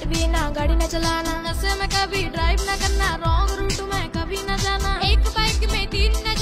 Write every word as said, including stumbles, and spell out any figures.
भी ना गाड़ी न चलाना, नशे में कभी ड्राइव न करना, रॉन्ग रूट में कभी न जाना, एक बाइक में तीन न